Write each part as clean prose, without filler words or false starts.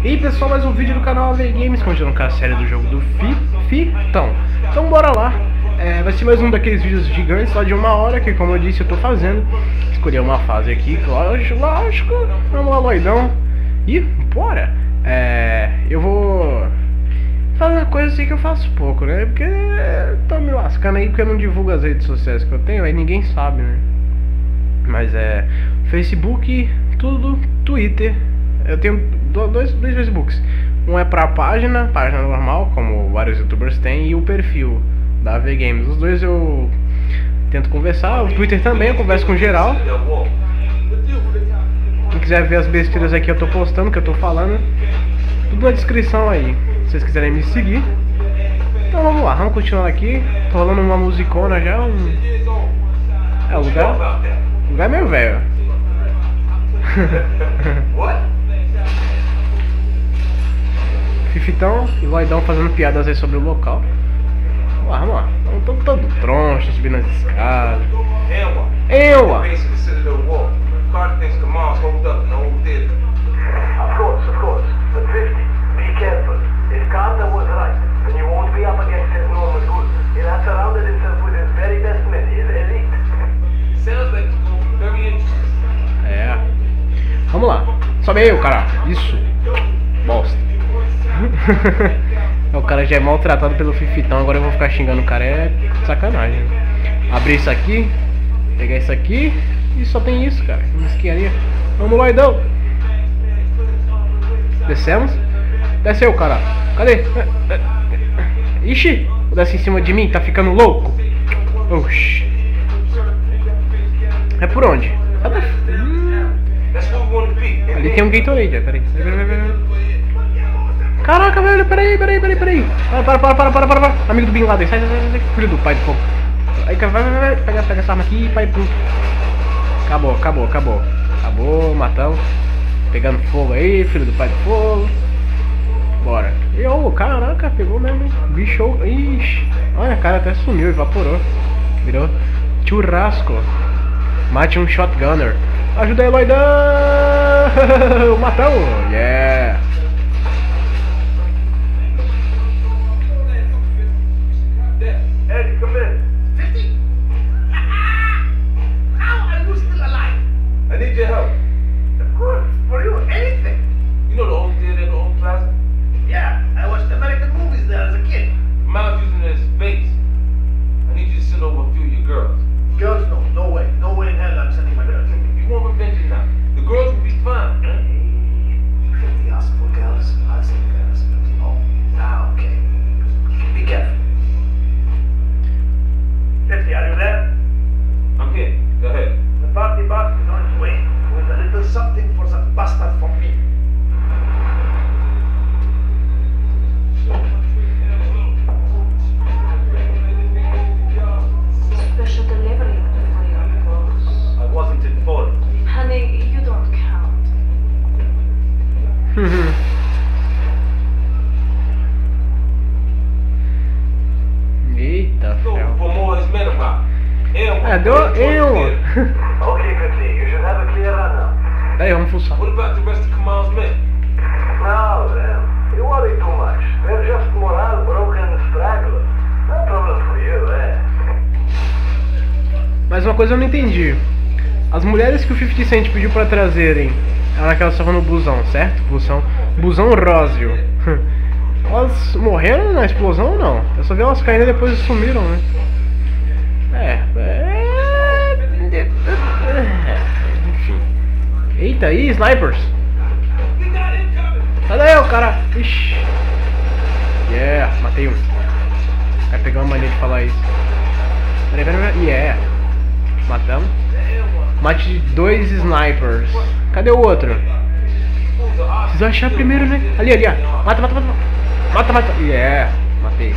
E aí pessoal, mais um vídeo do canal AV Games, continuando com a série do jogo do Fifitão. Então bora lá, vai ser mais um daqueles vídeos gigantes, só de 1 hora, que como eu disse eu tô fazendo. Escolhi uma fase aqui, lógico, vamos lá loidão. E bora, eu vou fazer uma coisa assim que eu faço pouco, né, porque tô me lascando aí, porque eu não divulgo as redes sociais que eu tenho, aí ninguém sabe, né. Mas Facebook, tudo, Twitter. Eu tenho dois Facebooks. Um é pra página normal, como vários youtubers têm, e o perfil da AV Games. Os dois eu tento conversar. O Twitter também, eu converso com geral. Quem quiser ver as besteiras aqui eu tô postando, que eu tô falando, tudo na descrição aí, se vocês quiserem me seguir. Então vamos lá, vamos continuar aqui. Tô rolando uma musicona já. O lugar é meio velho. Fifitão e Loidão fazendo piadas aí sobre o local. Vamos lá. Estamos todo troncho, subindo as escadas. Ewa! Of course. But 50, be careful. If Carter was right, then you won't be up against his normal good. He has surrounded himself with his very best men, his elite. Sounds like it's very interesting. Vamos lá. Sobe aí, o cara. Isso. Bosta. O cara já é maltratado pelo Fifitão, agora eu vou ficar xingando o cara, é sacanagem. Abrir isso aqui, pegar isso aqui, e só tem isso, cara. Mesquinharia. Vamos lá, então. Descemos. Desce aí, cara. Cadê? Ixi, desce em cima de mim, tá ficando louco. Oxi. É por onde? Ali tem um Gatorade, peraí. Caraca, velho, peraí. Para. Amigo do Bin Laden, sai, filho do pai do fogo. Aí, vai, pega essa arma aqui, pai, pum. Acabou, matamos. Pegando fogo aí, filho do pai do fogo. Bora. E, caraca, pegou mesmo, bicho. Ixi, olha, a cara até sumiu, evaporou. Virou churrasco. Mate um shotgunner. Ajuda aí, Loidão! Matamos! Yeah! Eddie, come in. 50? How are you still alive? I need your help. Of course. For you, anything. You know the old theater, the old plaza? Yeah, I watched American movies there as a kid. Miles using it as base. I need you to send over a few of your girls. Girls, no way. No way in hell I'm sending my girls. You want revenge now. The girls will be fine. If you ask for girls, I'll send girls. Oh, okay. Be careful. 50, are you there? I'm here. Go ahead. The party bus is on its way with a little something for that bastard from me. Special delivery for your boss. I wasn't informed. Honey, you don't count. Eita, ferro. For more is men about. Deu eu. Okay, 50, you should have a clear run now. Aí, vamos fuçar. What about the rest of Kamal's men? No, man. You worry too much. They're just morale broken stragglers. No problem for you, Mas uma coisa eu não entendi. As mulheres que o 50 Cent pediu pra trazerem, elas que elas estavam no busão, certo? Busão Rósio. Elas morreram na explosão ou não? Eu só vi elas caindo e depois sumiram, né? Enfim. Eita, aí, snipers! Sai daí, o cara! Ixi! Yeah, matei um. Vai pegar uma mania de falar isso. Peraí. Yeah! Matamos. Mate 2 snipers. Cadê o outro? Preciso achar primeiro, né? Ali, ó. Mata. Yeah, matei.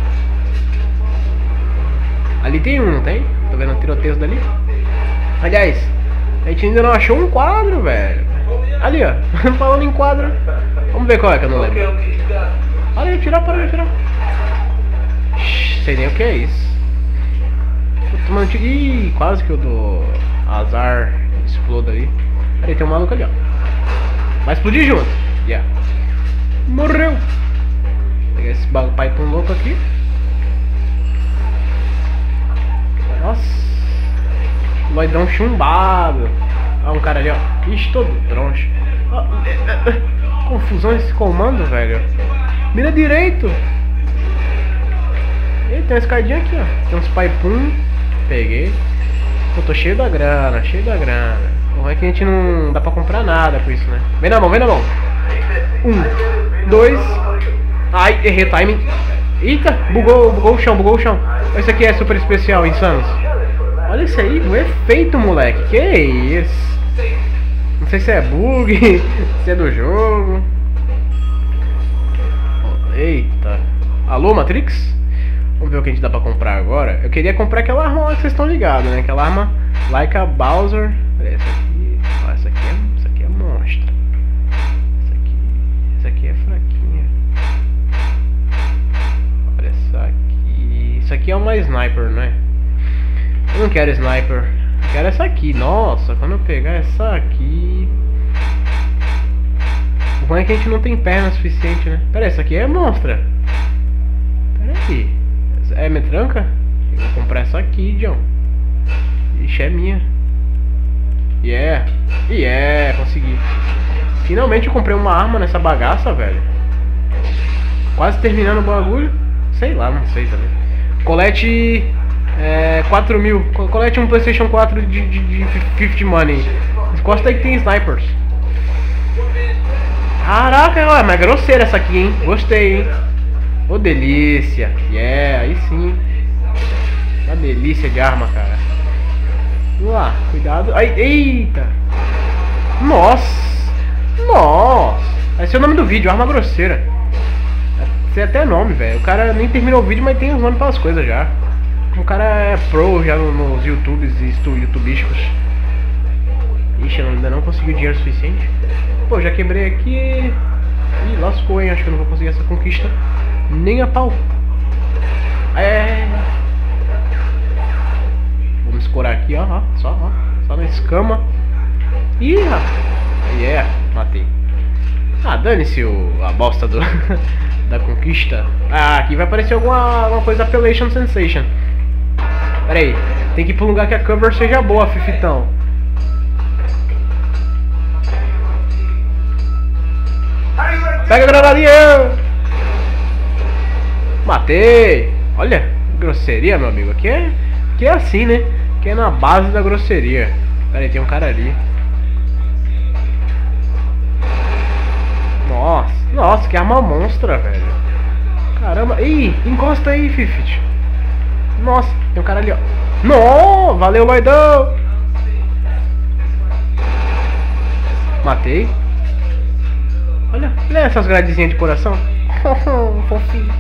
Ali tem um, não tem? Tô vendo um tiroteio dali. Aliás, a gente ainda não achou um quadro, velho. Ali, ó. Falando em quadro. Vamos ver qual é que eu não lembro. Olha, para tirar. Sei nem o que é isso. Tô tomando tiro. Ih, quase que eu dou azar. Explodo ali. Peraí, tem um maluco ali, ó. Vai explodir junto. Yeah. um pai tão louco aqui. Nossa. Loidão chumbado. Olha um cara ali, ó. Ixi, todo troncho. Confusão esse comando, velho. Mira direito. E tem uma escadinha aqui, ó. Tem uns paipum. Peguei. Eu tô cheio da grana, cheio da grana. O ruim é que a gente não dá pra comprar nada com isso, né? Vem na mão, vem na mão. 1, 2. Ai, errei timing. Eita, bugou o chão, bugou o chão. Esse aqui é super especial, insanos. Olha isso aí, o efeito, moleque. Que isso? Não sei se é bug, se é do jogo. Eita. Alô, Matrix? Vamos ver o que a gente dá pra comprar agora. Eu queria comprar aquela arma lá que vocês estão ligados, né? Aquela arma like a Bowser. Olha essa aqui. Ó, essa aqui é monstro. Essa aqui é fraquinha. Olha essa aqui. Isso aqui é uma sniper, não é? Eu não quero sniper. Eu quero essa aqui. Nossa, quando eu pegar essa aqui... O ruim é que a gente não tem perna suficiente, né? Pera aí, essa aqui é monstra. Pera aí. É metranca? Eu vou comprar essa aqui, John. Ixi, é minha. Yeah, consegui. Finalmente eu comprei uma arma nessa bagaça, velho. Quase terminando o bagulho. Sei lá, não sei também. Colete 4.000. Colete um PlayStation 4 de 50 money. Encosta aí que tem snipers. Caraca, ó, mas grosseira essa aqui, hein? Gostei, hein? Ô, delícia. Aí sim. Uma delícia de arma, cara. Vamos lá, cuidado. Ai, eita. Nossa. Esse é o nome do vídeo, arma grosseira. Esse é até nome, velho. O cara nem terminou o vídeo, mas tem os nomes para as coisas já. O cara é pro já nos YouTubes e youtubísticos. Ixi, eu ainda não consegui dinheiro suficiente. Pô, já quebrei aqui. Ih, lascou, hein? Acho que eu não vou conseguir essa conquista nem a pau. Vamos escorar aqui, ó. Só na escama. Ih, rapaz. Matei. Ah, dane-se a bosta da conquista. Ah, aqui vai aparecer alguma coisa Appellation Sensation. Pera aí, tem que ir pra um lugar que a cover seja boa, fifitão. Pega a granadinha! Matei! Olha, grosseria, meu amigo. Aqui é assim, né? Aqui é na base da grosseria. Pera aí, tem um cara ali. Nossa, que arma monstra, velho. Caramba. Ih, encosta aí, Fifit. Nossa, tem um cara ali, ó. Não, valeu, loidão. Matei. Olha essas gradezinhas de coração. Fofinho.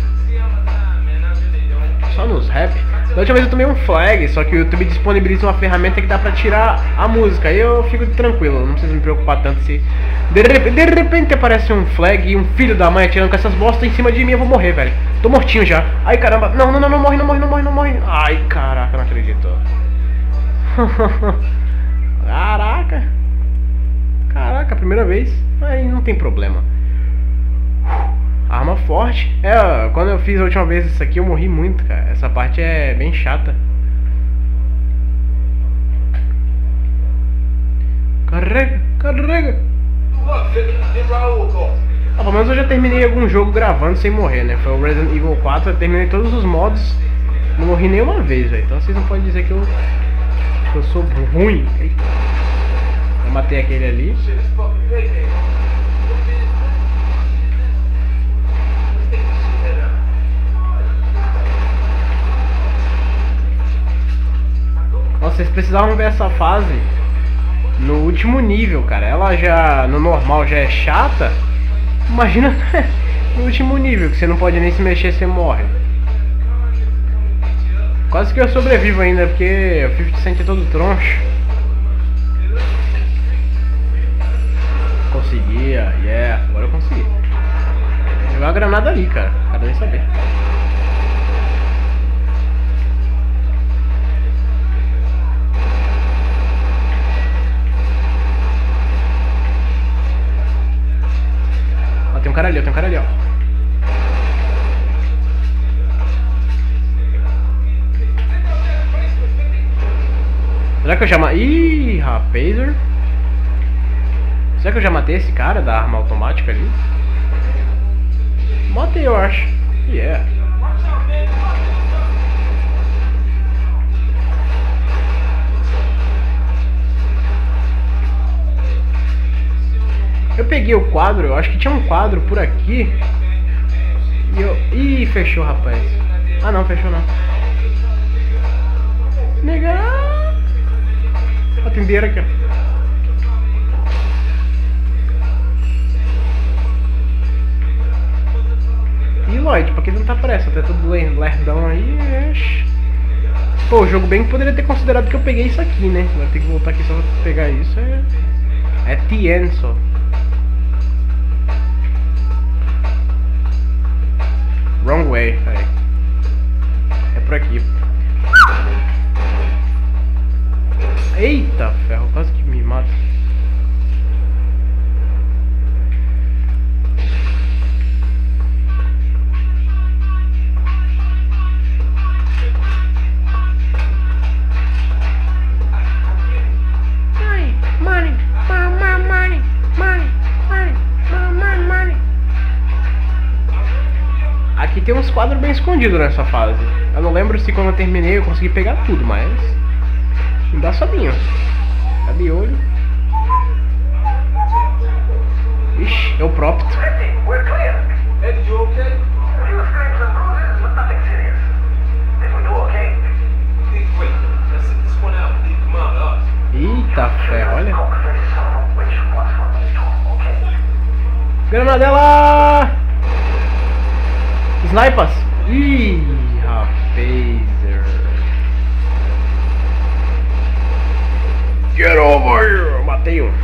Só nos rap. Da última vez eu tomei um flag, só que o YouTube disponibiliza uma ferramenta que dá pra tirar a música. Aí eu fico tranquilo, não preciso me preocupar tanto se... De repente aparece um flag e um filho da mãe atirando com essas bostas em cima de mim, eu vou morrer, velho. Tô mortinho já. Ai, caramba. Não morre. Ai, caraca, não acredito. Caraca, primeira vez. Aí não tem problema. Arma forte. Quando eu fiz a última vez isso aqui eu morri muito, cara. Essa parte é bem chata. Carrega. Pelo menos eu já terminei algum jogo gravando sem morrer, né? Foi o Resident Evil 4, eu terminei todos os modos. Não morri nenhuma vez, velho. Então vocês não podem dizer que eu sou ruim. Eita. Eu matei aquele ali. Nossa, vocês precisavam ver essa fase no último nível, cara. Ela já, no normal, já é chata. Imagina no último nível, que você não pode nem se mexer, você morre. Quase que eu sobrevivo ainda, porque o 50 Cent é todo troncho. Conseguia, agora eu consegui. Vou jogar uma granada ali, cara. Quero nem saber. Tem um cara ali, ó. Será que eu já matei? Ih, rapazer. Será que eu já matei esse cara da arma automática ali? Matei, eu acho. Yeah. Eu peguei o quadro, eu acho que tinha um quadro por aqui. E eu... Ih, fechou, rapaz. Ah, não, fechou não. Nega. Ó, tem dinheiro aqui, ó. E Lloyd, pra que não tá pressa? Tá tudo lerdão aí. Pô, o jogo bem que poderia ter considerado que eu peguei isso aqui, né? Vai ter que voltar aqui só pra pegar isso. É TN só. Wrong way, peraí. É por aqui. Eita ferro, quase que me mata. Aqui tem uns quadros bem escondidos nessa fase. Eu não lembro se quando eu terminei eu consegui pegar tudo, mas... Não dá sabinho. Tá de olho. Ixi, é o próprio. Eita ferro, olha. Granadela! Snipers! Ih, rapazer. Get over here! Matei um.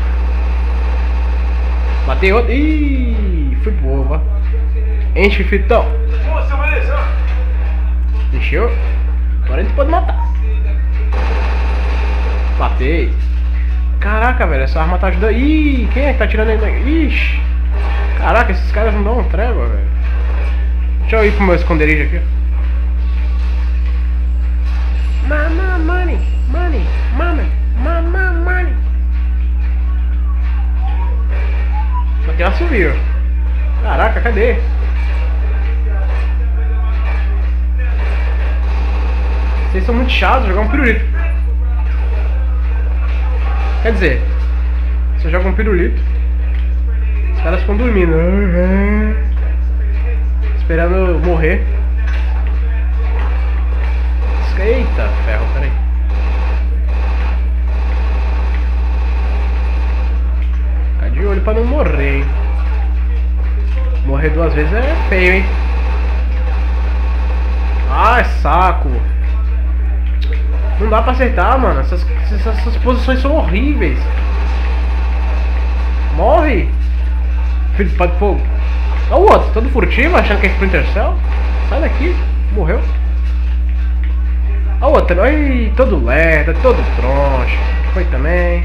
Matei outro. Ih, fui boa. Enche, fitão. Encheu? Agora a gente pode matar. Matei. Caraca, velho, essa arma tá ajudando. Ih, quem é que tá tirando aí? Ixi. Caraca, esses caras não dão trégua, velho. Deixa eu ir pro meu esconderijo aqui. Mama, money, money, mama, mama, money. Só tem uma subir. Caraca, cadê? Vocês são muito chatos, jogar um pirulito. Quer dizer, você joga um pirulito, os caras ficam dormindo. Esperando morrer. Eita ferro, peraí. Fica de olho pra não morrer, hein? Morrer duas vezes é feio, hein? Ah, saco. Não dá pra acertar, mano. Essas posições são horríveis. Morre! Filho de pai de fogo. Olha o outro, todo furtivo, achando que é Splinter Cell. Sai daqui, morreu. Olha o outro, ai, todo lerda, todo troncho. Foi também.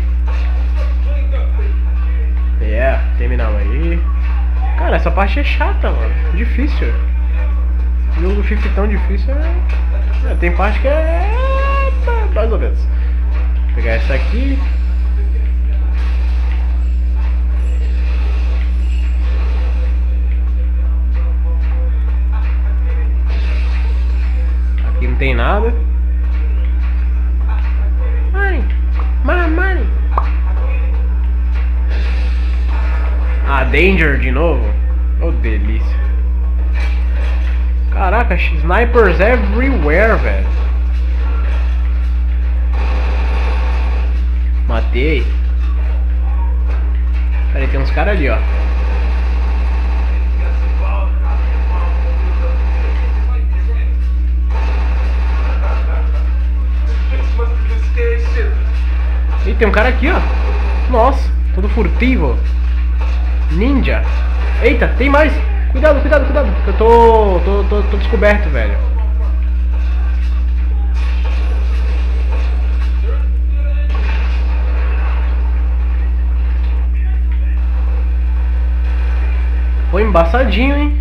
Yeah, terminamos aí. Cara, essa parte é chata, mano. Difícil. O jogo do FIFA tão difícil tem parte que é mais ou menos. Vou pegar essa aqui. Aqui não tem nada. Money, money. Ah, Danger de novo. Oh, delícia. Caraca, snipers everywhere, velho. Matei. Peraí, tem uns caras ali, ó. Ih, tem um cara aqui, ó. Nossa, todo furtivo. Ninja. Eita, tem mais. Cuidado, cuidado, cuidado. Eu tô descoberto, velho. Foi embaçadinho, hein?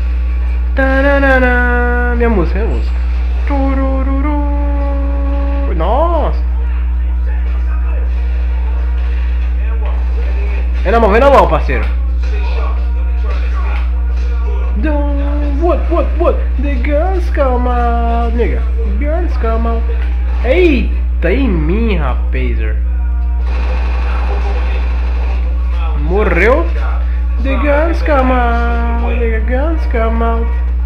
Tananana. Minha música, minha música. Nossa. Vem na mão, parceiro. What? The guns come out, nigga. Guns come out. Eita, em mim, rapazer. Morreu. The guns come out, nigga. Guns come out.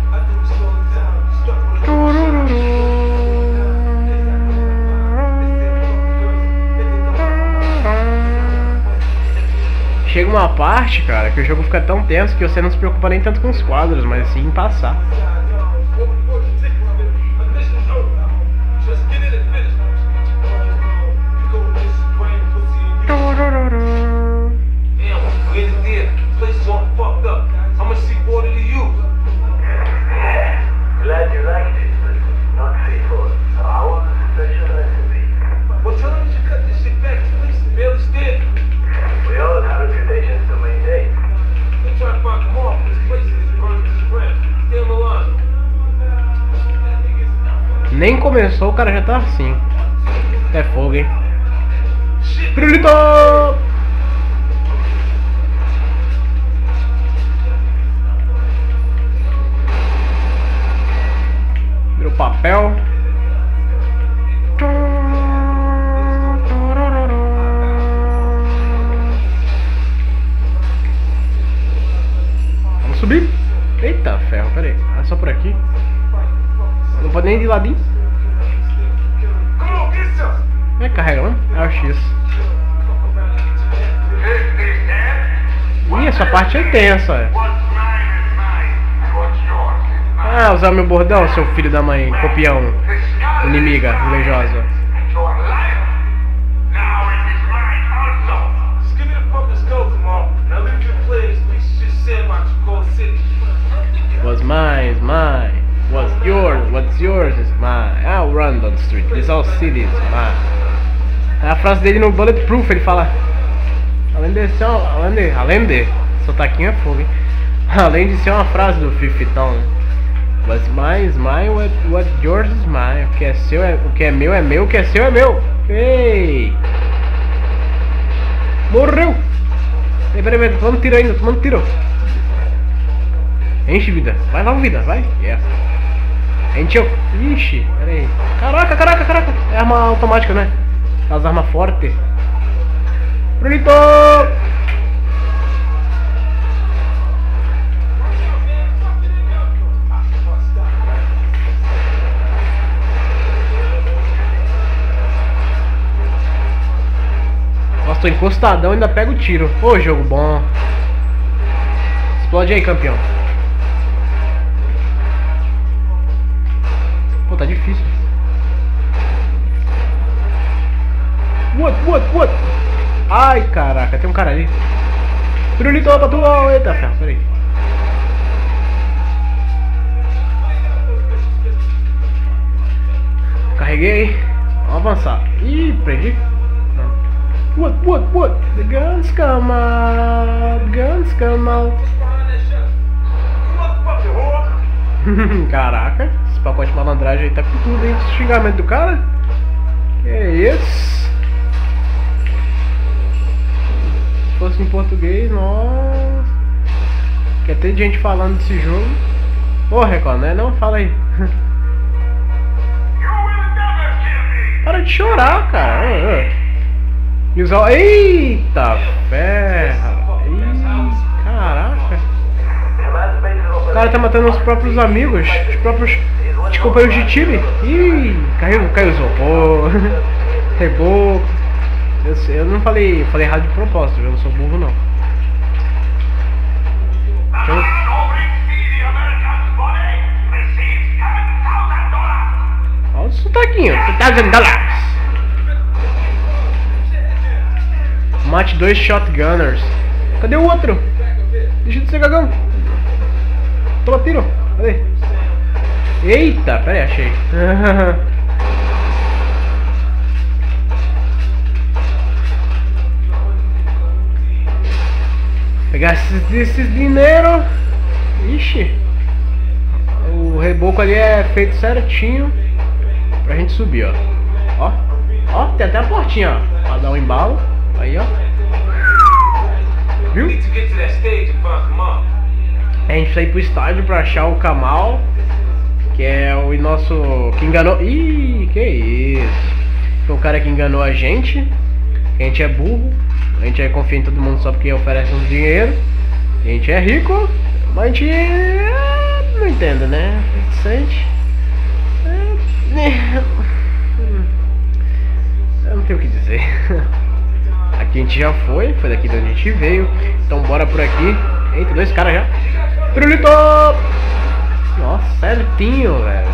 Chega uma parte, cara, que o jogo fica tão tenso que você não se preocupa nem tanto com os quadros, mas sim em passar. Nem começou, o cara já tá assim. É fogo, hein? Pirulito! Virou papel. Vamos subir. Eita ferro, peraí. É só por aqui. Não pode nem ir de ladinho. Como é que carrega, não? É o X. Ih, essa parte é tensa, é. Ah, usar meu bordão, seu filho da mãe, copião. Inimiga, invejosa. Was mine, mine. What's yours is mine. I'll run down the street. This all city is mine. A frase dele no Bulletproof, ele fala: além de sotaquinho é fogo, hein? Além de ser uma frase do Fifitão, né? What's mine is mine, what's yours is mine. O que é seu é, o que é meu, o que é seu é meu. Ei! Morreu! Peraí, tomando tiro ainda, tomando tiro. Enche vida, vai lá vida, vai. Yeah. Encheu. Ixi, peraí. Caraca. É arma automática, né? Aquelas armas fortes. Bonito! Nossa, tô encostadão e ainda pego o tiro. Ô, jogo bom. Explode aí, campeão. Pô, tá difícil. What? Ai, caraca, tem um cara ali. Pirulito pra tu. Eita, ferro, peraí. Carreguei. Vamos avançar. Ih, prendi. What? The guns come out. Caraca, esse pacote de malandragem aí tá com tudo, hein? Esse xingamento do cara. Que é isso? Se fosse em português, nossa. Quer ter gente falando desse jogo. Ô, Record, né? Não, fala aí. Para de chorar, cara. E usar... Eita, ferra. Caraca. O cara tá matando os próprios amigos, os próprios companheiros de time. Ih, caiu o isopor. Reboco. Eu não falei, eu falei errado de propósito, eu não sou burro não. Olha o sotaquinho, $2,000. Mate 2 shotgunners. Cadê o outro? Deixa de ser cagão. Toma tiro. Cadê? Eita, pera aí, achei. Pegar esses dinheiro. Ixi. O reboco ali é feito certinho pra gente subir, ó. Ó. Ó, tem até a portinha, ó. Pra dar um embalo. Aí, ó. Viu? We need to get to that stage and find Kamal. A gente precisa ir pro estádio pra achar o Kamal, que é o nosso... que enganou... Ih, que isso. Foi o cara que enganou a gente. Que a gente é burro. A gente confia em todo mundo só porque oferece um dinheiro. A gente é rico, mas a gente não entende, né? Sente. Eu não tenho o que dizer. Aqui a gente já foi daqui de onde a gente veio. Então bora por aqui. Eita, 2 caras já. Pirulito! Nossa, certinho, velho.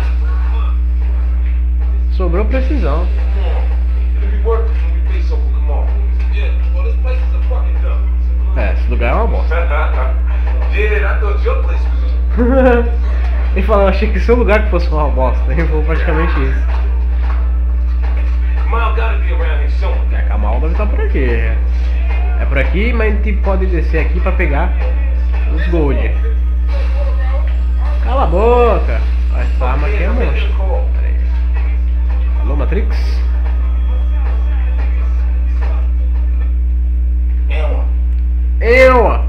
Sobrou precisão. Esse lugar é uma bosta. Ele falou, achei que seu lugar que fosse uma bosta. Ele falou praticamente isso. A Kamal deve estar por aqui. É por aqui, mas a gente pode descer aqui pra pegar os gold. Cala a boca! Essa arma aqui é monstro. Alô, Matrix? Eu!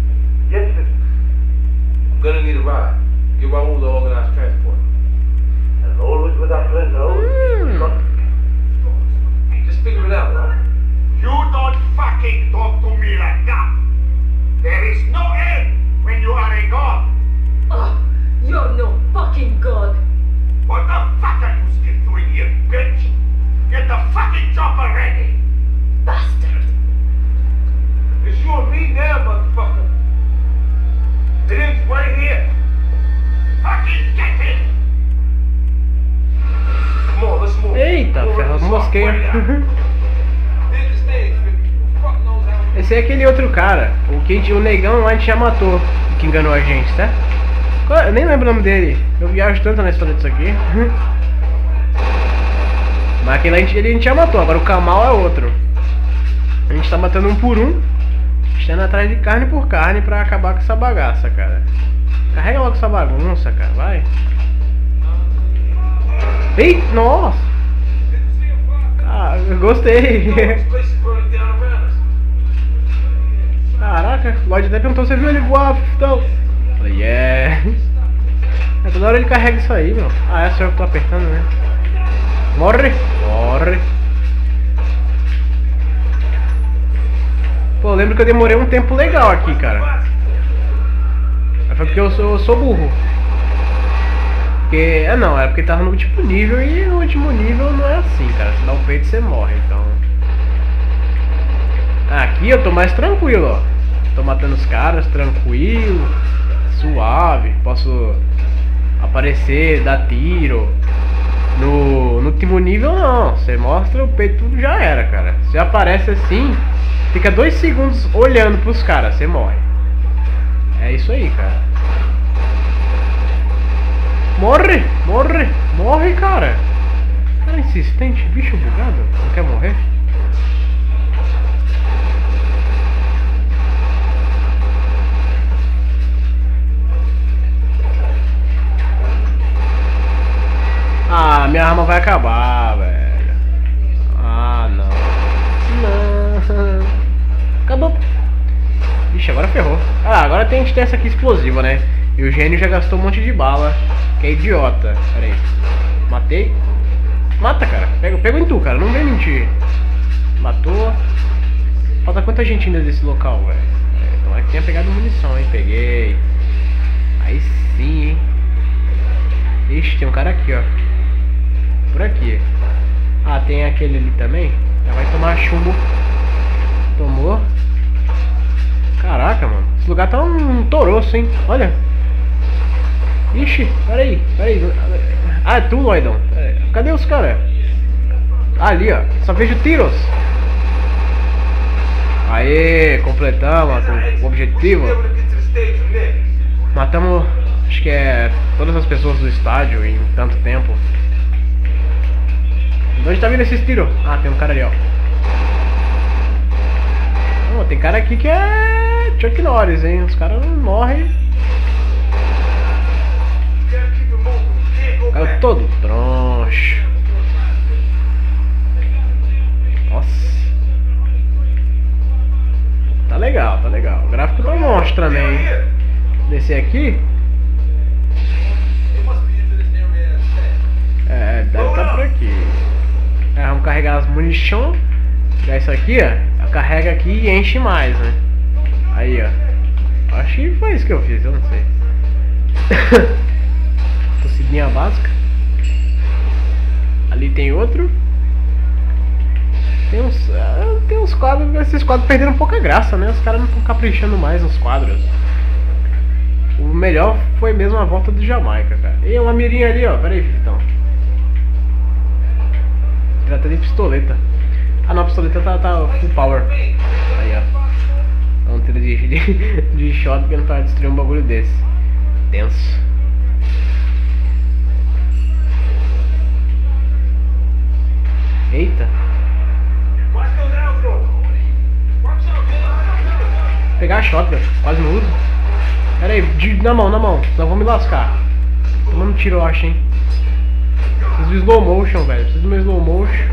I'm gonna need a ride. Get Raul to organize transport. And always with our friend Raoul. Just figure it out, right? You don't fucking talk to me like that. There is no end when you are a god. Oh, you're no fucking god. What the fuck are you still doing here, bitch? Get the fucking chopper ready. Bastard. It's you and me now, motherfucker. It ends right here. Fucking get in. Come on, let's move. Eita, ferro, mosquei. Here's the stage, baby. Fuck knows how. Esse é aquele outro cara. O negão lá a gente já matou. Que enganou a gente, tá? Eu nem lembro o nome dele. Eu viajo tanto na história disso aqui. Mas aquele a gente já matou. Agora o Kamal é outro. A gente tá matando um por um. Estando atrás de carne por carne pra acabar com essa bagaça, cara. Carrega logo essa bagunça, cara. Vai. Ei, nossa. Ah, eu gostei. This place is burning down around us. Caraca, o Lloyd até perguntou, você viu ele voar, então. Falei, yeah. É, toda hora ele carrega isso aí, meu. Ah, é só eu que tô apertando, né? Morre, morre. Pô, eu lembro que eu demorei um tempo legal aqui, cara. Mas foi porque eu sou burro. Porque, não, é porque tava no último nível e no último nível não é assim, cara. Se dá o peito você morre, então. Aqui eu tô mais tranquilo, ó. Tô matando os caras, tranquilo, suave. Posso aparecer, dar tiro. No último nível não. Você mostra o peito, tudo já era, cara. Você aparece assim, fica 2 segundos olhando pros caras, você morre. É isso aí, cara. Morre, morre, morre, cara. Cara insistente, bicho bugado. Não quer morrer? Ah, minha arma vai acabar, velho. Ah, não. Não. Acabou. Ixi, agora ferrou. Ah, agora a gente tem essa aqui explosiva, né? E o gênio já gastou um monte de bala. Que é idiota. Pera aí. Matei. Mata, cara. Pega em tu, cara. Não vem mentir. Matou. Falta quanta gente ainda desse local, velho? Então é que tinha pegado munição, hein? Peguei. Aí sim, hein? Ixi, tem um cara aqui, ó. Por aqui. Ah, tem aquele ali também. Já vai tomar chumbo. Tomou. Caraca, mano. Esse lugar tá um toroço, hein? Olha. Ixi, peraí. Ah, é tu, Lloydão. Cadê os caras? Ali, ó. Só vejo tiros. Aê, completamos o objetivo. Matamos, acho que é todas as pessoas do estádio em tanto tempo. De onde tá vindo esses tiros? Ah, tem um cara ali, ó. Oh, tem cara aqui que é Chuck Norris, hein? Os caras não morrem. Caiu todo troncho. Tá legal, tá legal. O gráfico tá monstro também, hein? Descer aqui. É, deve estar por aqui. É, vamos carregar as munições. Pegar isso aqui, ó. Carrega aqui e enche mais, né? Aí, ó. Acho que foi isso que eu fiz, eu não sei. Tossidinha básica. Ali tem outro. Tem uns quadros. Esses quadros perderam um pouco a graça, né? Os caras não estão caprichando mais nos quadros. O melhor foi mesmo a volta do Jamaica, cara. E uma mirinha ali, ó. Pera aí, então. Trata de pistoleta. Ah não, a pistoleta tá full power. Aí, ó. É um tiro de shotgun pra destruir um bagulho desse. Tenso. Eita. Pegar a shotgun, quase não uso. Pera aí, na mão, senão vou me lascar. Tomando tiro, eu acho, hein. Preciso de slow motion, velho. Preciso de uma slow motion.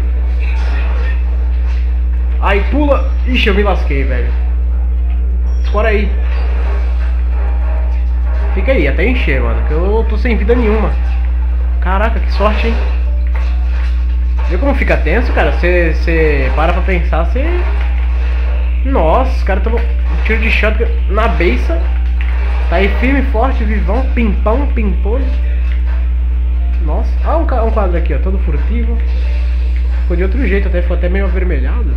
Aí, pula. Ixi, eu me lasquei, velho. Escora aí. Fica aí, até encher, mano. Que eu tô sem vida nenhuma. Caraca, que sorte, hein. Viu como fica tenso, cara? Você para pra pensar, você... Nossa, os caras tomam um tiro de shotgun na beiça. Tá aí firme e forte, vivão, pimpão, pimpolho. Nossa, ah, um quadro aqui, ó, todo furtivo. Ficou de outro jeito, até ficou até meio avermelhado.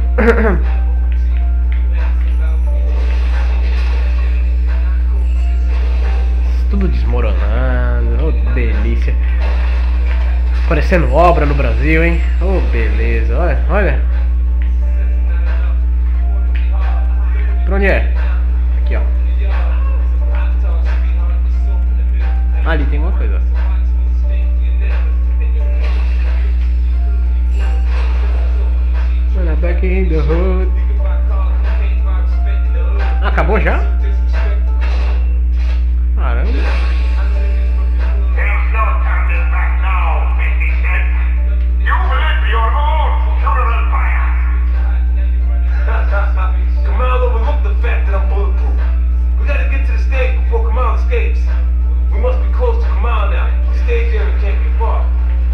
Tudo desmoronando, oh delícia. Parecendo obra no Brasil, hein? Oh beleza, olha, olha. Pra onde é? Aqui, ó. Ali tem alguma coisa. Back in the hood. Acabou já? Caramba. There's no turning back now, 50 Cent. You will live your own funeral pyre. Kamal overlooked the fact that I'm bulletproof. We gotta get to the stage before Kamal escapes. We must be close to Kamal now. The stage area can't be far.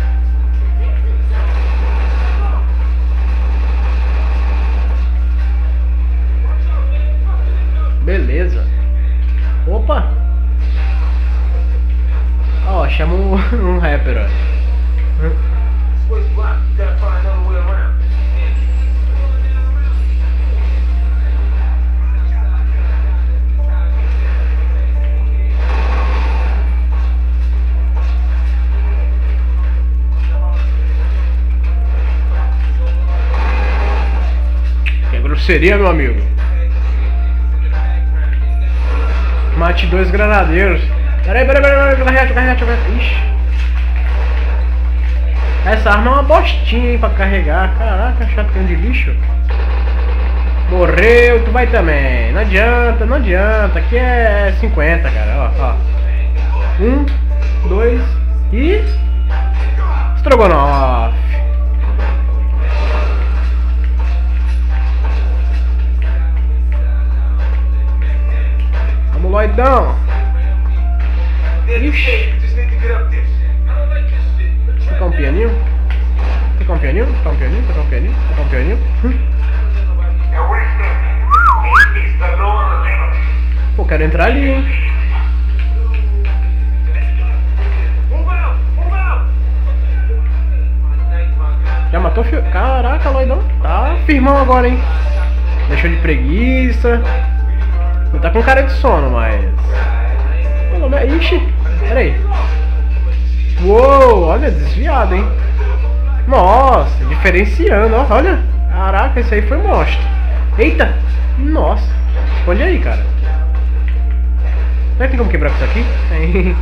Beleza. Opa. Ó, chama um rapper, ó. Switch block, you gotta find another way around. Que grosseria, meu amigo. Mate 2 granadeiros. Peraí, carrete. Ixi. Essa arma é uma bostinha, hein, pra carregar. Caraca, shotgun de lixo. Morreu, tu vai também. Não adianta. Aqui é 50, cara, ó. 1, 2 e... Estrogonofe. Vamos, Loidão. Ixi. Tocar um pianinho? Tocar um pianinho? Pô, quero entrar ali, hein? Já matou, filho? Caraca, Loidão. Tá firmão agora, hein? Deixou de preguiça. Não tá com cara de sono, mas... Ixi, pera aí. Uou, olha, desviado, hein? Nossa, diferenciando, ó, olha. Caraca, esse aí foi monstro. Eita, nossa. Olha aí, cara. Será que tem como quebrar com isso aqui? Tem.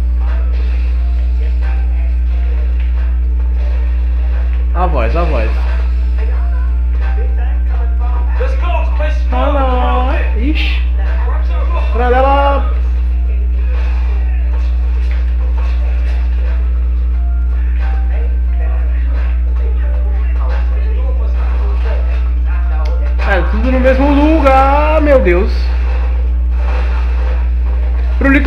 A voz. Olha lá, ixi. Pra ela. É, tudo no mesmo lugar, meu Deus. Deus. Pirulito!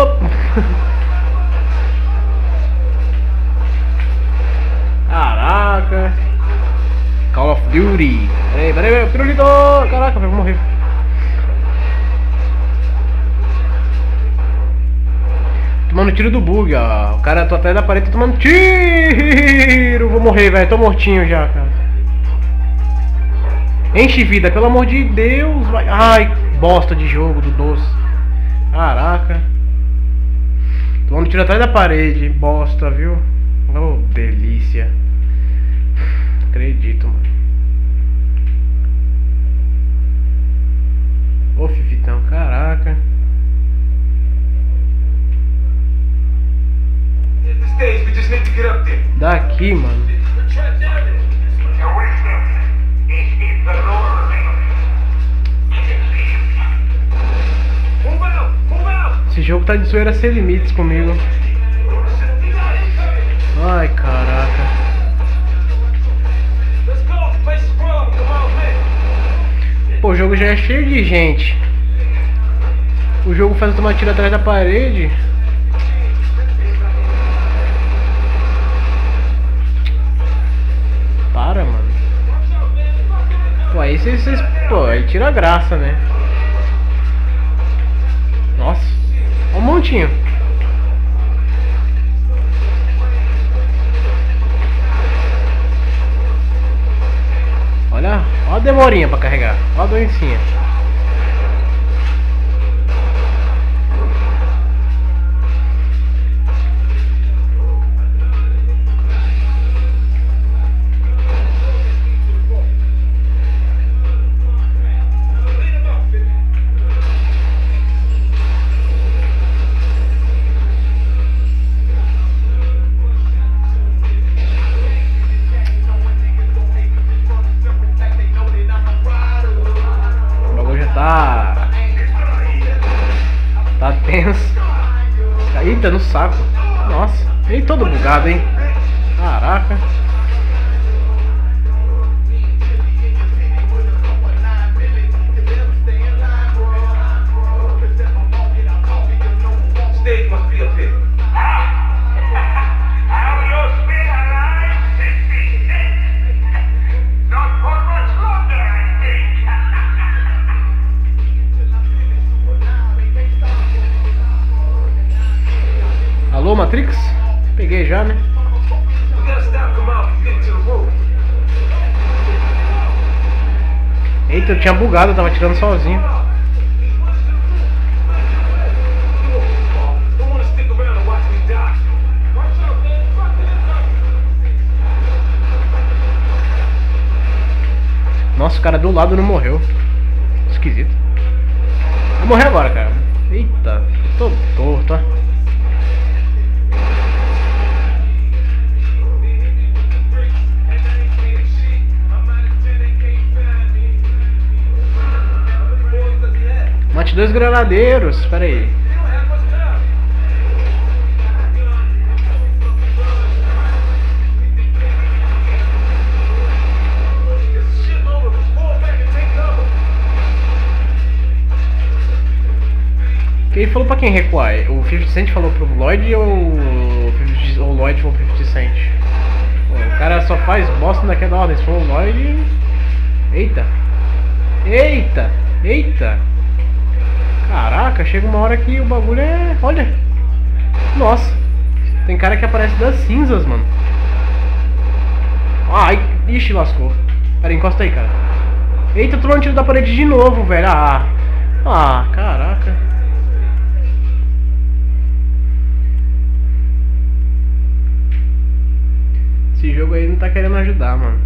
Caraca. Call of Duty. Peraí, pirulito! Caraca, vai morrer. Tomando tiro do bug, ó. O cara tá atrás da parede tomando tiro. Vou morrer, velho. Tô mortinho já, cara. Enche vida, pelo amor de Deus. Vai. Ai, bosta de jogo do doce. Caraca. Tomando tiro atrás da parede. Bosta, viu? Oh, delícia. Acredito, mano. Ô, Fifitão, caraca. Daqui, mano. Esse jogo tá de zoeira sem limites comigo. Ai, caraca. Pô, o jogo já é cheio de gente. O jogo faz eu tomar tiro atrás da parede. Para, mano. Pô, aí vocês... Pô, aí tira a graça, né? Nossa. Olha um montinho. Olha a demorinha pra carregar. Olha a doencinha. Tá tenso. Eita, no saco. Nossa, ele todo bugado, hein? Caraca. Stage must be up here. Alô, Matrix? Peguei já, né? Eita, eu tinha bugado, eu tava tirando sozinho. Nossa, o cara do lado não morreu. Esquisito. Vai morrer agora, cara. Eita, tô torto, ó. Mate 2 granadeiros, espera aí. Quem falou pra quem recuar? O 50 Cent falou pro Lloyd ou o Lloyd falou pro 50 Cent? O cara só faz bosta naquela ordem. Se for o Lloyd... Eita! Eita! Eita! Caraca, chega uma hora que o bagulho é... Olha! Nossa! Tem cara que aparece das cinzas, mano. Ai! Ixi, lascou. Pera aí, encosta aí, cara. Eita, tomou um tiro da parede de novo, velho. Ah, caraca. Esse jogo aí não tá querendo ajudar, mano.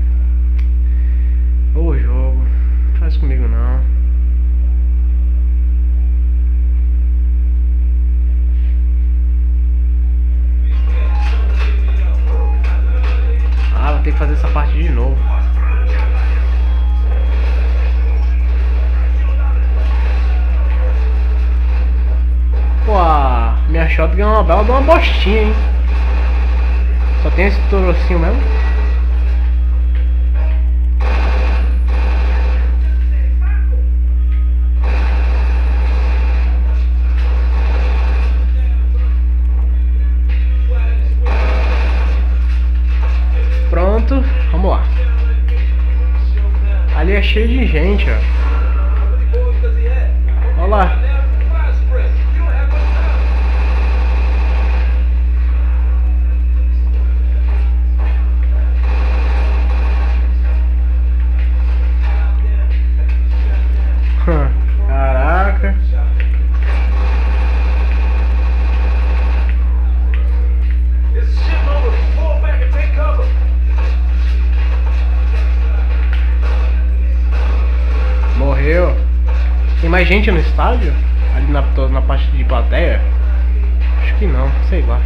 Ô jogo, não faz comigo não. Ah, vou ter que fazer essa parte de novo. Pô, a minha shotgun é uma bela de uma bostinha, hein. Só tem esse torocinho mesmo. cheio de gente, ó. Olha lá. Caraca. Morreu. Tem mais gente no estádio? Ali na parte de plateia? Acho que não, sei lá.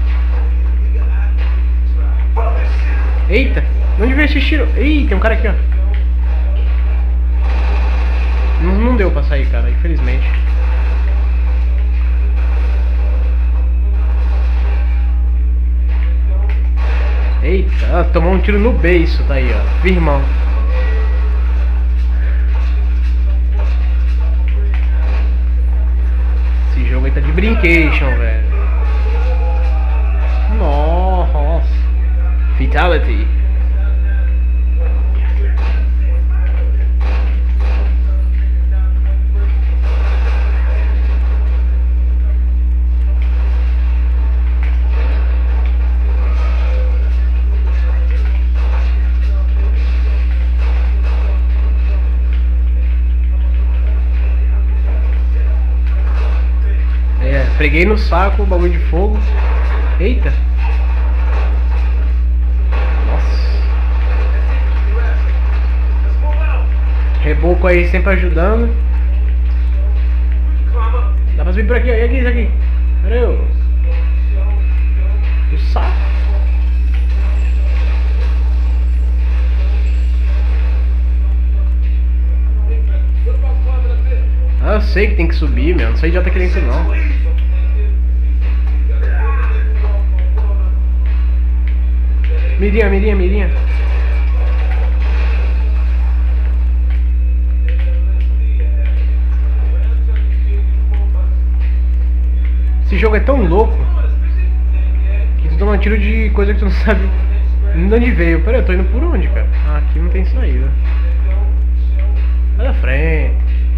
Eita, de onde veio esse tiro? Ih, tem um cara aqui, ó. Não deu pra sair, cara, infelizmente. Eita, tomou um tiro no beiço, tá aí, ó. Firmão. Esse jogo aí tá de brincation, velho. Nossa. Fatality. Preguei no saco o bagulho de fogo. Eita. Nossa. Reboco aí sempre ajudando. Dá pra subir por aqui, ó. E aqui, isso aqui. Pera aí, o saco. Ah, eu sei que tem que subir, meu. Não sou idiota que nem isso não. Mirinha, mirinha, mirinha. Esse jogo é tão louco que tu toma um tiro de coisa que tu não sabe de onde veio. Pera aí, eu tô indo por onde, cara? Ah, aqui não tem saída. Vai da frente.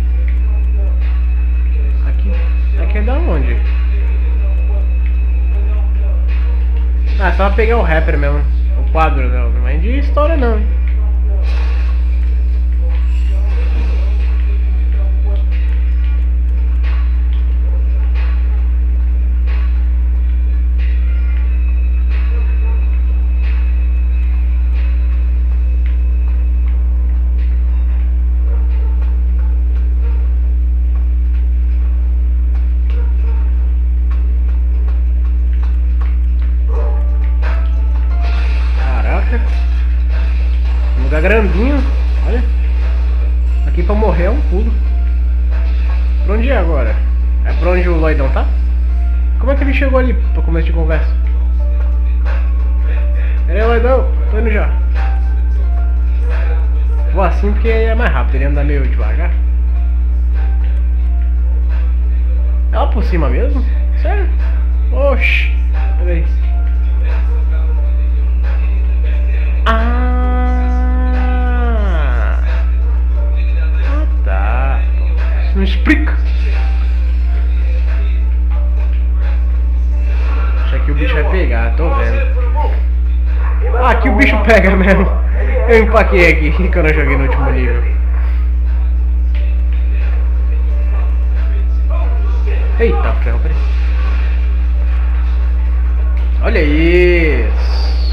Aqui é da onde? Ah, só pra pegar o rapper mesmo. O quadro não, não é de história não. Grandinho, olha. Aqui pra morrer é um pulo. Pra onde é agora? É pra onde o Loidão tá? Como é que ele chegou ali pra começo de conversa? Pera aí, Loidão, tô indo já. Vou assim porque é mais rápido, ele anda meio devagar. É lá por cima mesmo? Sério? Oxi, pera aí. Não explica. Acho que o bicho vai pegar, tô vendo. Ah, aqui o bicho pega mesmo. Eu empaquei aqui quando eu joguei no último nível. Eita, ferro, peraí. Olha isso.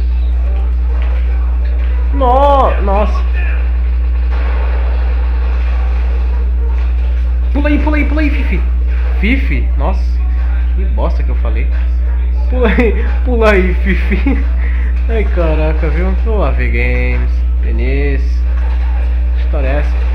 Nossa. Pula aí, Fifi. Fifi? Nossa, que bosta que eu falei. Pula aí, Fifi. Ai, caraca, viu? Vou lá ver games. Denise. Que história é essa?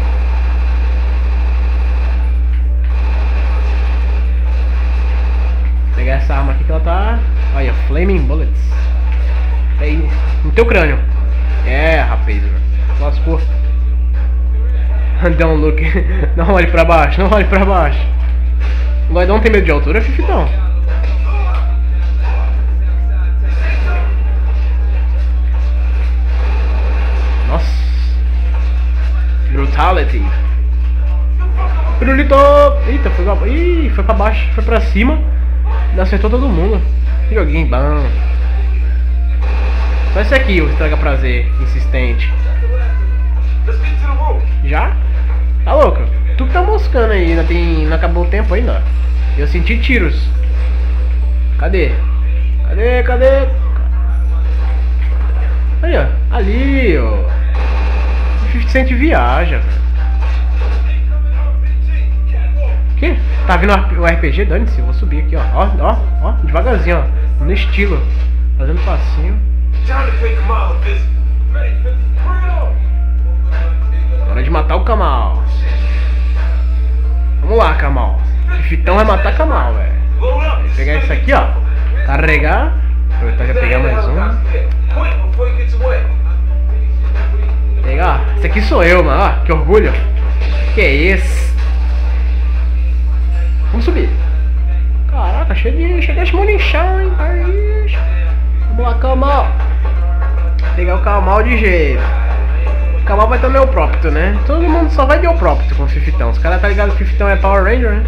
Vou pegar essa arma aqui que ela tá... Olha, Flaming Bullets. Aí, no teu crânio. É, rapaz, lascou. Dá um look. Não olhe pra baixo, não olhe pra baixo. O Loidão tem medo de altura, Fifitão? Nossa. Brutality. Pirulito! Eita, foi pra baixo, foi pra cima. E acertou todo mundo. Que joguinho bom. Só esse aqui, o estraga prazer, insistente. Já? Tá louco? Tu que tá moscando aí, não acabou o tempo ainda. Eu senti tiros. Cadê? Cadê? Aí, ó. Ali, ó. O 50 Cent viaja. Que? Tá vindo o RPG? Dane-se, eu vou subir aqui, ó. Ó, devagarzinho, ó. No estilo. Fazendo passinho. Hora de matar o Kamal. Vamos lá, Kamal. O Fitão vai matar Kamal, velho. Vou pegar isso aqui, ó. Carregar. Aproveitar já pegar mais um. Pegar. Esse aqui sou eu, mano. Ó, que orgulho. Que é esse? Vamos subir. Caraca, cheio de munição, hein? Aí. Vamos lá, Kamal. Pegar o Kamal de jeito. O Kamal vai tomar o Própito, né? Todo mundo só vai de o Própito com o Fifitão. Os caras tá ligado que o Fifitão é Power Ranger, né?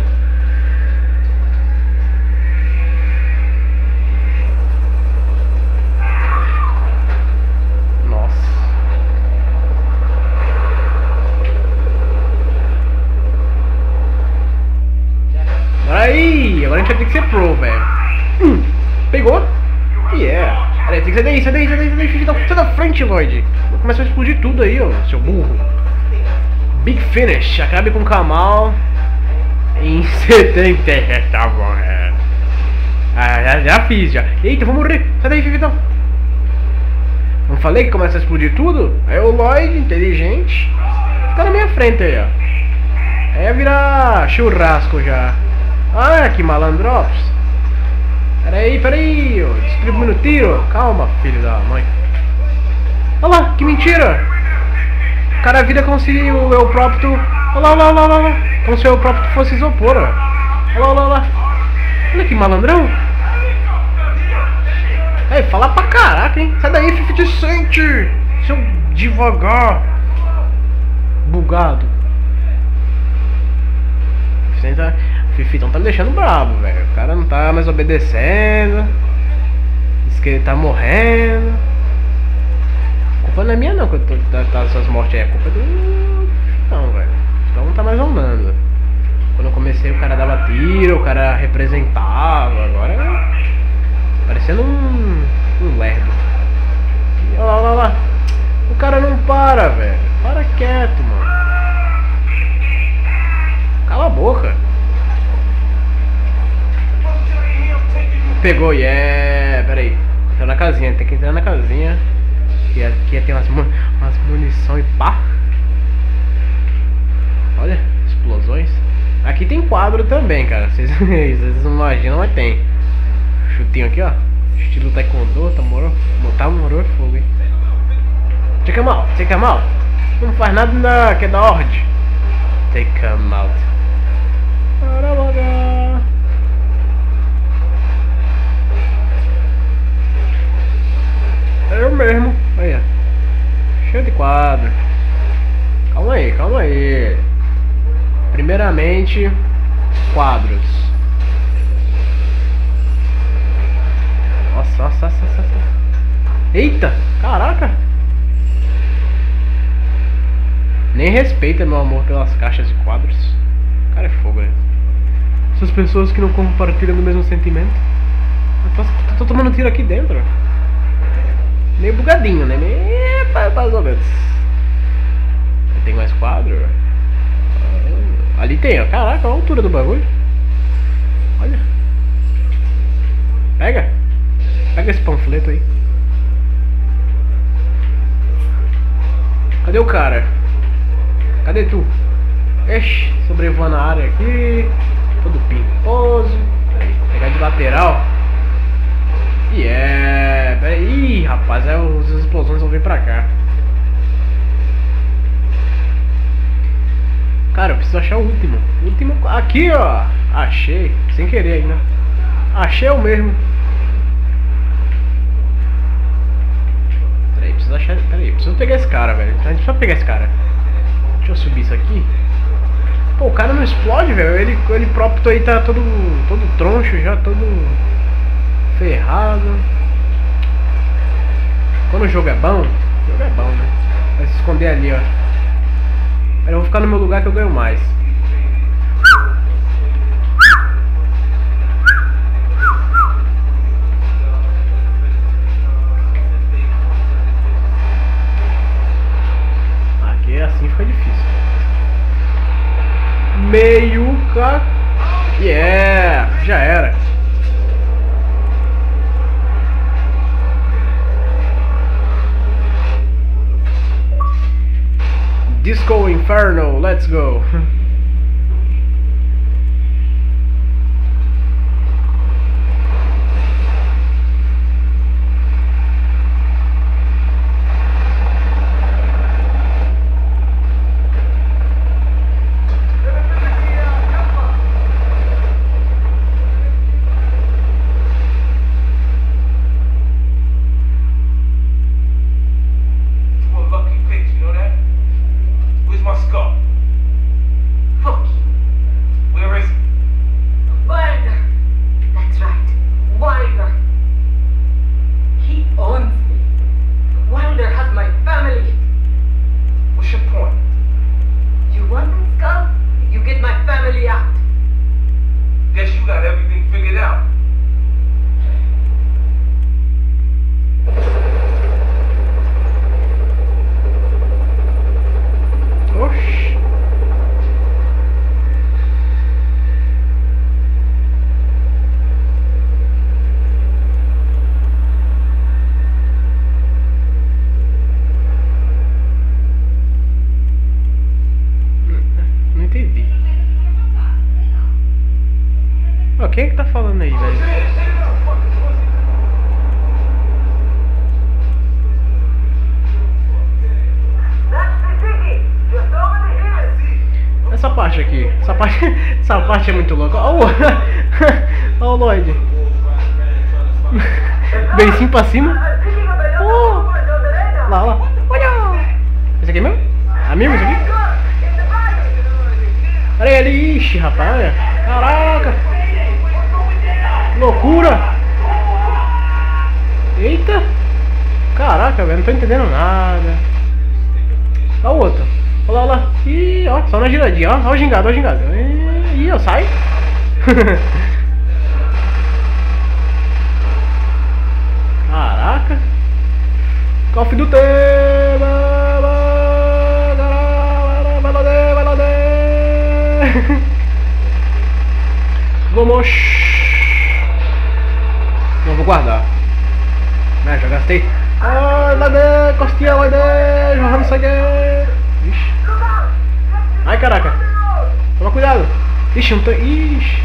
Nossa. Aí, agora a gente vai ter que ser pro, velho. Pegou? Yeah. Peraí, tem que sair daí, Fifitão. Sai da frente, Lloyd. Começa a explodir tudo aí, ó, seu burro. Big Finish. Acabe com o Kamal em 70. Tá bom, é. Ah, já fiz, já. Eita, vou morrer. Sai daí, Fifitão. Não falei que começa a explodir tudo? Aí o Lloyd, inteligente, fica na minha frente aí, ó. Aí ia virar churrasco já. Ah, que malandrops. Peraí, ó. Distribuindo tiro. Calma, filho da mãe. Olha lá, que mentira. O cara vira como se o eu próprio. Olha lá. Como se o eu próprio fosse isopor, ó. Olha lá. Olha que malandrão. Ei, fala pra caraca, hein. Sai daí, 50 Cent. Seu devagar. Bugado. Fifitão tá me deixando bravo, velho. O cara não tá mais obedecendo. Diz que ele tá morrendo. A culpa não é minha não, que eu tô essas mortes aí. A culpa é do... Não, velho. Então não tá mais andando. Quando eu comecei o cara dava tiro, o cara representava. Agora parecendo um lerdo. Olha lá. O cara não para, velho. Para quieto, mano. Cala a boca. Pegou, yeah. Pera aí. Entrou na casinha, tem que entrar na casinha. Que aqui tem umas munição e pá. Olha, explosões. Aqui tem quadro também, cara. Vocês não imaginam, mas tem. Chutinho aqui, ó. Estilo taekwondo, tá morou é fogo, hein. Take him out. Não faz nada que é da Horde. Take him out. É eu mesmo. Aí, ó. Cheio de quadro. Calma aí. Primeiramente, quadros. Nossa. Eita, caraca. Nem respeita meu amor pelas caixas de quadros. Cara, é fogo, né? Essas pessoas que não compartilham do mesmo sentimento. Eu tô tomando tiro aqui dentro. Meio bugadinho, né? Mais ou menos. Tem mais quadro? Ali tem, ó. Caraca, olha a altura do bagulho. Olha. Pega esse panfleto aí. Cadê o cara? Cadê tu? Ixi, sobrevoando a área aqui. Todo pimposo. Pegar de lateral. Yeah. Pera aí, rapaz. As explosões vão vir pra cá. Cara, eu preciso achar o último. Aqui, ó. Achei. Sem querer ainda. Achei o mesmo. Peraí, preciso pegar esse cara, velho. A gente precisa pegar esse cara. Deixa eu subir isso aqui. Pô, o cara não explode, velho. Ele próprio aí tá todo troncho já, todo ferrado. Quando o jogo é bom, né? Vai se esconder ali, ó. Eu vou ficar no meu lugar que eu ganho mais. Aqui assim fica difícil. Meio ca... Yeah! Já era. Disco Inferno, let's go. Quem é que tá falando aí, velho? Essa parte aqui. Essa parte é muito louca. Olha o Lloyd. Beicinho pra cima. Lá. Olha. Esse aqui é meu? Amigo, esse aqui? Olha ele. Ixi, rapaz. Caraca. Loucura! Eita! Caraca, velho, não tô entendendo nada. Olha o outro. Olha lá. Ih, ó, só na giradinha, ó. Olha o gingado, Ih, ó, sai. Caraca. Call of Duty. Vai lá. Vamos. Não vou guardar. Né, já gastei. Ai, lá dentro, costinha, lá dentro, jorrando sangue. Ixi. Ai, caraca. Toma cuidado. Ixi, não tô... Ixi.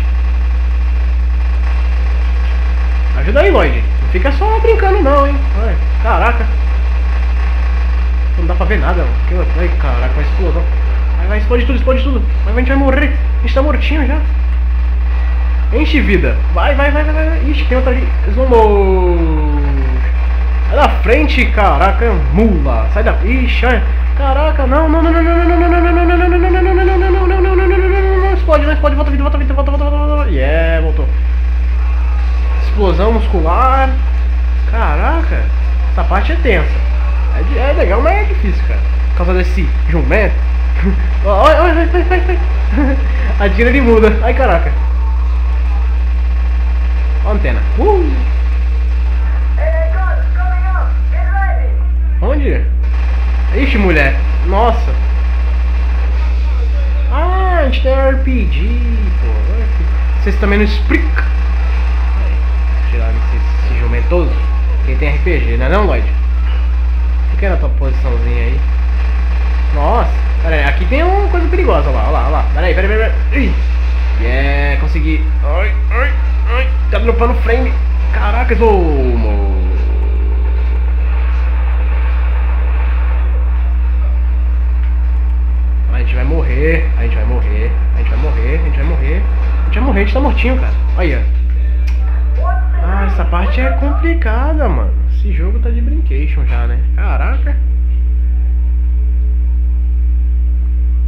Ajuda aí, Lloyd. Não fica só brincando não, hein. Ai, caraca. Não dá pra ver nada, mano. Ai, caraca, vai explosão. Vai, explode tudo. Mas a gente vai morrer. A gente tá mortinho já. Enche vida. Vai. Ixi, tem outra ali. Slow. Sai da frente, caraca, mula. Sai da... Ixi, olha. Caraca, não. Explode, volta vida. Yeah, voltou. Explosão muscular. Caraca. Essa parte é tensa. É legal, mas é difícil, cara. Por causa desse jumento. Olha, vai. A tira ele muda. Ai, caraca. Ó a antena. Onde? Ixi, mulher. Nossa. Ah, a gente tem RPG, pô. Vocês também não explicam. Tirar esse jumentoso. Quem tem RPG, não é não, Lloyd? Fica na tua posiçãozinha aí. Nossa. Pera aí, aqui tem uma coisa perigosa. Olha lá. Pera aí. Yeah, consegui. Ai. Tá dropando frame. Caraca, slow-mo. A gente vai morrer. A gente tá mortinho, cara. Olha. Ah, essa parte é complicada, mano. Esse jogo tá de brincation já, né? Caraca.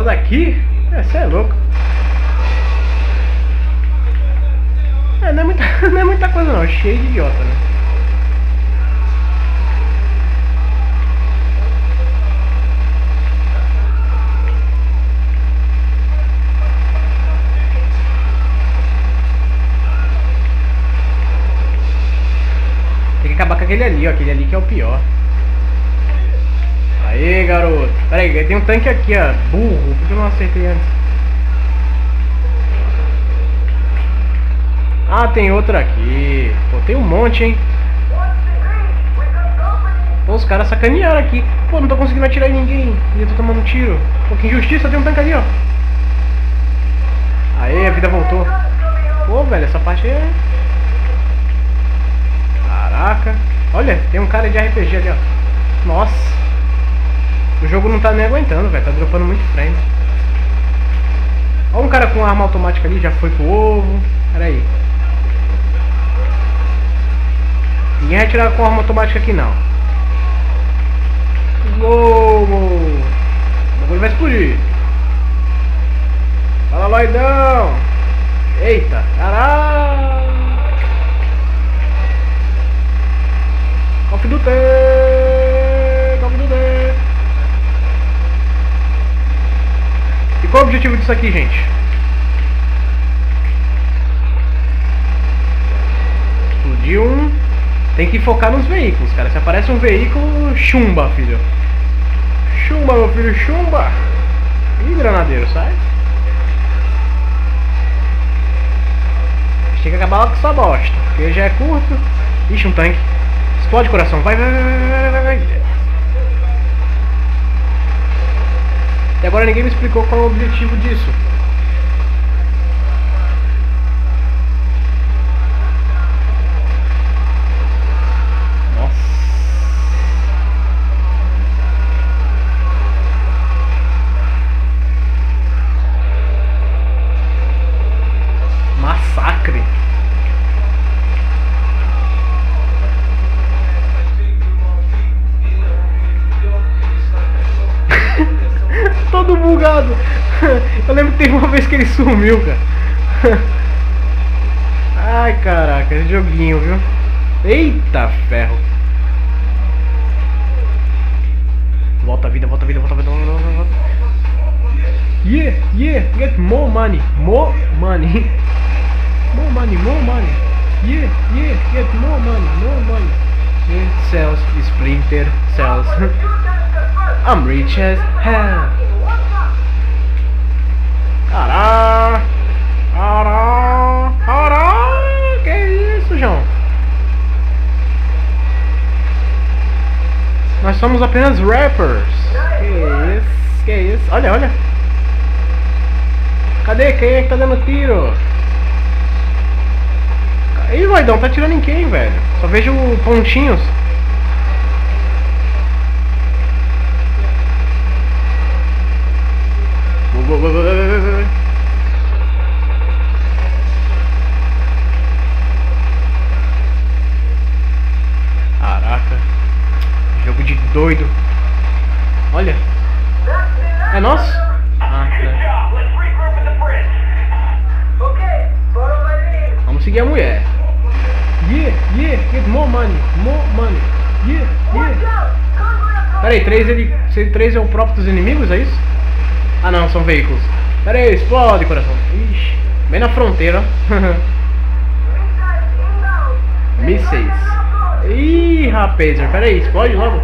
daqui? Você é louco. Não é muita, não é muita coisa não, cheio de idiota, né? Tem que acabar com aquele ali, ó. Aquele ali que é o pior. Aê, garoto. Pera aí, tem um tanque aqui, ó. Burro. Por que eu não acertei antes? Ah, tem outro aqui. Pô, tem um monte, hein? Pô, os caras sacanearam aqui. Pô, não tô conseguindo atirar em ninguém. E eu tô tomando um tiro. Pô, que injustiça, tem um tanque ali, ó. Aê, a vida voltou. Pô, velho, essa parte é... Caraca. Olha, tem um cara de RPG ali, ó. Nossa. O jogo não tá nem aguentando, velho. Tá dropando muito frame. Olha um cara com arma automática ali, já foi pro ovo. Pera aí. Ninguém vai atirar com arma automática aqui, não. Uou! O bagulho vai explodir. Fala, loidão! Eita! Caralho! Cofre do T! Cofre do T! E qual é o objetivo disso aqui, gente? Explodiu um... Tem que focar nos veículos, cara. Se aparece um veículo, chumba, filho. Chumba, meu filho, chumba! Ih, granadeiro, sai! Tem que acabar logo com essa bosta, porque já é curto. Ixi, um tanque. Explode, coração. Vai, vai, vai, vai, vai, vai. E agora ninguém me explicou qual é o objetivo disso. Nossa. Massacre. Todo bugado. Eu lembro que teve uma vez que ele sumiu, cara. Ai, caraca, esse joguinho, viu? Eita ferro. Volta a vida, volta a vida, volta a vida, volta a vida, volta. Yeah, yeah, get more money, more money. More money, more money. Yeah, yeah, get more money, more money. Yeah, cells, splinter cells. I'm rich as hell. Cará! Cará! Cará! Que isso, João? Nós somos apenas rappers. Que isso? Que isso? Olha, olha. Cadê? Quem é que tá dando tiro? Ih, Loidão, tá atirando em quem, velho? Só vejo pontinhos. Caraca. Jogo de doido. Olha. É nosso? Ah, né. Vamos seguir a mulher. Yeah, yeah, get more money, more money. Yeah, yeah. Pera aí, três é o próprio dos inimigos, é isso? Ah não, são veículos. Pera aí, explode, coração. Ixi, bem na fronteira. Mísseis. Ih, rapaz, pera aí, explode logo.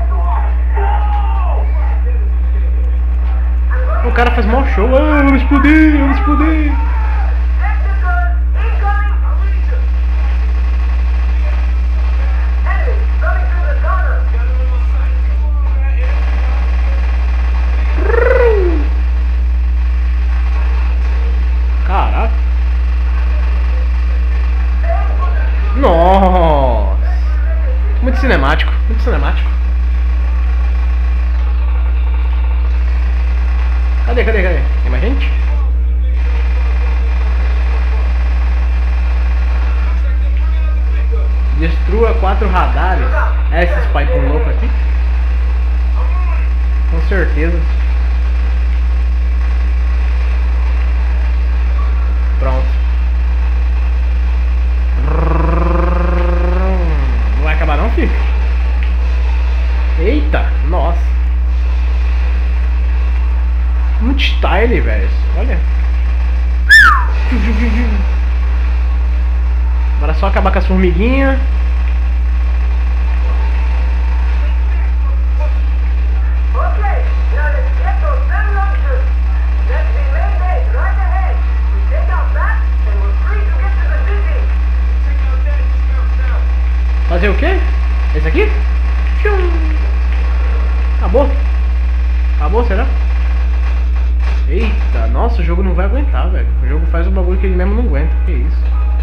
O cara faz mau show. Ah, vamos explodir, vamos explodir. Caraca. Nossa. Muito cinemático, muito cinemático. Cadê? Tem mais gente? Destrua 4 radares. É esses Python loucos aqui? Com certeza. boot style, velho. Olha. Agora é só acabar com as formiguinhas. Fazer o quê? Esse aqui? Acabou? Acabou, será? Eita, nossa, o jogo não vai aguentar, velho. O jogo faz um bagulho que ele mesmo não aguenta. Que isso?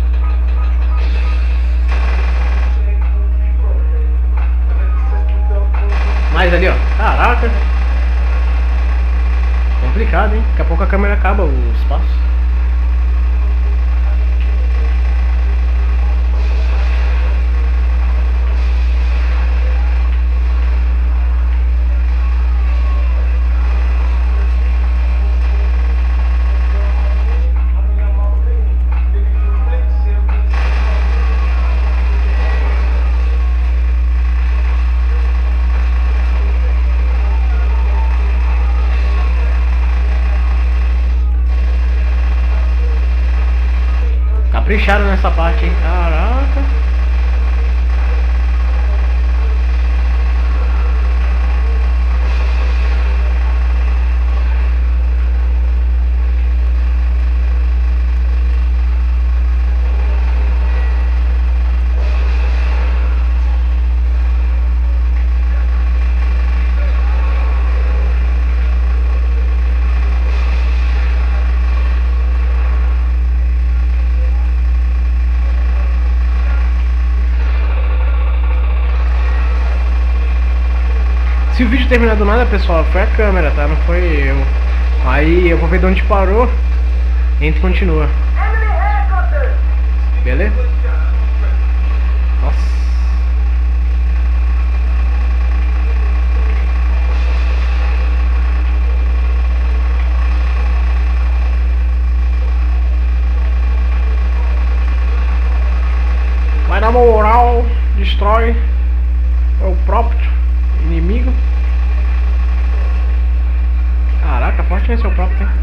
Mais ali, ó. Caraca. Complicado, hein? Daqui a pouco a câmera acaba o espaço. Capricharam nessa parte, hein? Caraca. Se o vídeo terminar do nada, pessoal, foi a câmera, tá? Não foi eu. Aí eu vou ver de onde parou. E a gente continua. Beleza? Nossa. Vai na moral, destrói o próprio inimigo. Caraca, forte nesse seu próprio, hein?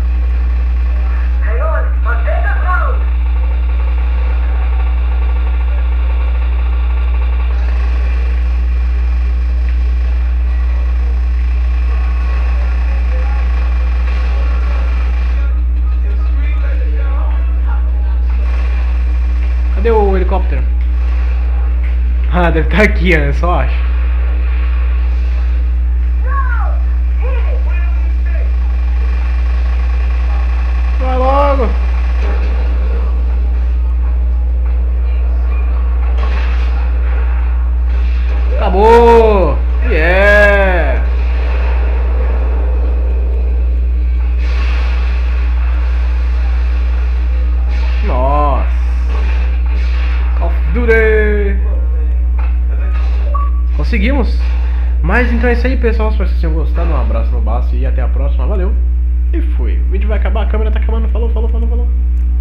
Cadê o helicóptero? Ah, deve estar aqui, né? Só acho. Vai logo! Acabou! Yeah! Nossa! Call of Duty! Conseguimos! Mas então é isso aí, pessoal. Espero que vocês tenham gostado. Um abraço no baço e até a próxima. Valeu! E fui. O vídeo vai acabar, a câmera tá acabando. Falou, falou, falou, falou.